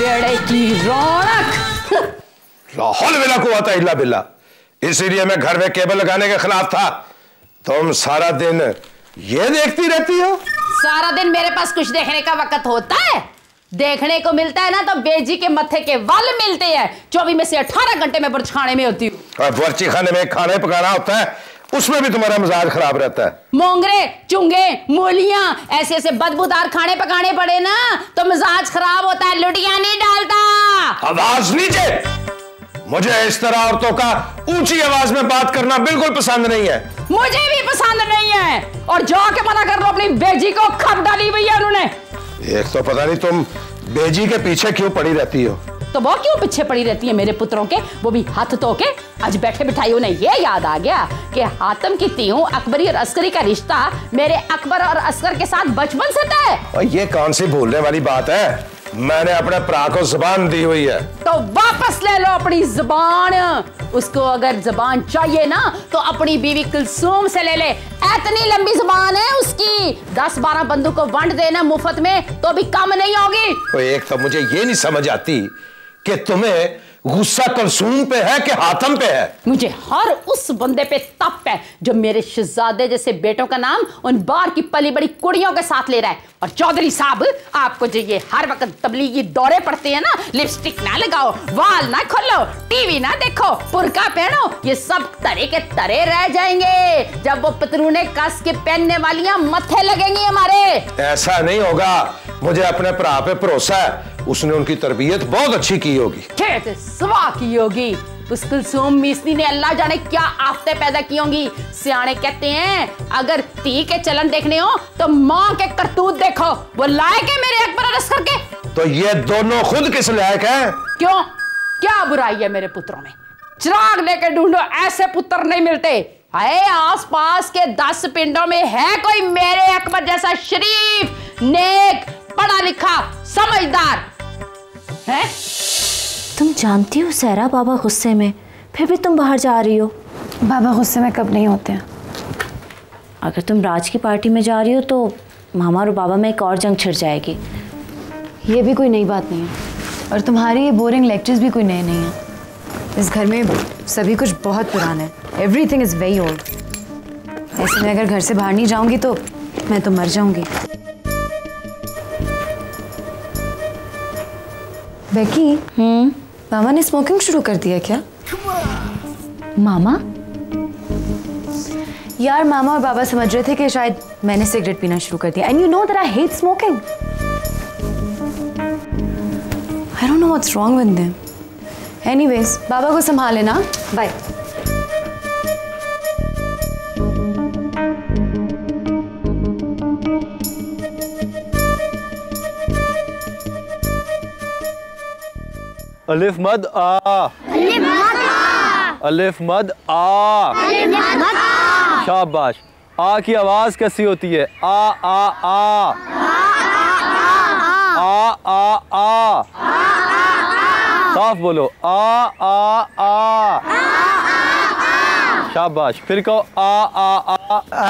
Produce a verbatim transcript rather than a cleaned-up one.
बेड़े की रौनक। लाहौल विला कुव्वता इल्ला बिल्ला। इसीलिए मैं घर में केबल लगाने के खिलाफ था। तुम सारा दिन ये देखती रहती हो। सारा दिन मेरे पास कुछ देखने का वक्त होता है? देखने को मिलता है ना तो बेजी के मत्थे के वाल मिलते हैं। चौबीस में से अठारह घंटे में बर्च खाने में होती हूँ। और बर्ची खाने में खाने पकाना होता है, उसमें भी तुम्हारा मिजाज खराब रहता है। मोंगरे, चुंगे, मूलियां, ऐसे ऐसे बदबूदार खाने पकाने पड़े ना तो मिजाज खराब होता है। लुटिया नहीं डालता। आवाज नीचे। मुझे इस तरह औरतों का ऊंची आवाज में बात करना बिल्कुल पसंद नहीं है। मुझे भी पसंद नहीं है। और जाके मना कर लो अपनी बेजी को, खप डाली हुई है उन्होंने। एक तो पता नहीं तुम बेजी के पीछे क्यों पड़ी रहती हो। तो वो क्यों पीछे पड़ी रहती है मेरे पुत्रों के, वो भी हाथ धो के। आज बैठे बिठाई उन्हें ये याद आ गया कि हातिम की तीहूं अकबरी और अस्करी का रिश्ता मेरे अकबर और अस्कर के साथ बचपन से था। और ये कौन सी भूलने वाली बात है? मैंने अपने प्रा को जुबान दी हुई है। तो वापस ले लो अपनी जुबान। उसको अगर जुबान चाहिए ना तो अपनी बीवी कुलसूम से ले ले। इतनी लंबी जुबान है उसकी। दस बारह बंदूक को वंड देना मुफ्त में तो भी कम नहीं होगी। तो एक तो मुझे ये नहीं समझ आती कि तुम्हें गुस्सा कुलसूम पे है कि हातिम पे है। मुझे हर उस बंदे पे तप है जो मेरे शहजादे जैसे बेटों का नाम उन बार की पली बड़ी कुड़ियों के साथ ले रहा है। और चौधरी साहब, आपको जो ये हर वक्त तबलीगी दौरे पड़ते हैं ना, लिपस्टिक ना लगाओ, वाल ना खोलो, टीवी ना देखो, बुर्का पहनो, ये सब तरे के तरे रह जाएंगे जब वो पतलूने कस के पहनने वालियां मत्थे लगेंगी हमारे। ऐसा नहीं होगा। मुझे अपने भरा पे भरोसा है, उसने उनकी तरबियत बहुत अच्छी की होगी। खेत सवा की होगी। उस कुलसूम मिस्त्री ने अल्लाह जाने क्या आफते पैदा की होंगी। सियाने कहते हैं अगर ती के चलन देखने हो तो माँ के करतूत देखो। वो लायक है मेरे अकबर और अस्कर के? तो ये दोनों खुद किस लायक हैं? क्यों, क्या बुराई है मेरे पुत्रों में? चिराग लेके ढूंढो, ऐसे पुत्र नहीं मिलते। आए आस पास के दस पिंडों में है कोई मेरे अकबर जैसा शरीफ, नेक, पढ़ा लिखा, समझदार है? तुम जानती हो सहरा बाबा गुस्से में, फिर भी तुम बाहर जा रही हो। बाबा गुस्से में कब नहीं होते हैं। अगर तुम राज की पार्टी में जा रही हो तो मामा और बाबा में एक और जंग छिड़ जाएगी। ये भी कोई नई बात नहीं है और तुम्हारी ये बोरिंग लेक्चर्स भी कोई नए नहीं है। इस घर में सभी कुछ बहुत पुराना है। Everything is very old. ऐसे में अगर घर से बाहर नहीं जाऊंगी तो मैं तो मर जाऊंगी। बेकी, हम्म मामा ने स्मोकिंग शुरू कर दिया क्या? मामा? यार मामा और बाबा समझ रहे थे कि शायद मैंने सिगरेट पीना शुरू कर दिया। And you know that I hate smoking. I don't know what's wrong with them. Anyways, बाबा को संभाल लेना। बाय। अलिफ मद आ, अलिफ मद आ, अलिफ मद आ, अलिफ मद आ। शाबाश। आ की आवाज कैसी होती है? आ आ आ, आ आ आ, साफ बोलो। आ आ आ, शाबाश। फिर कहो आ आ आ।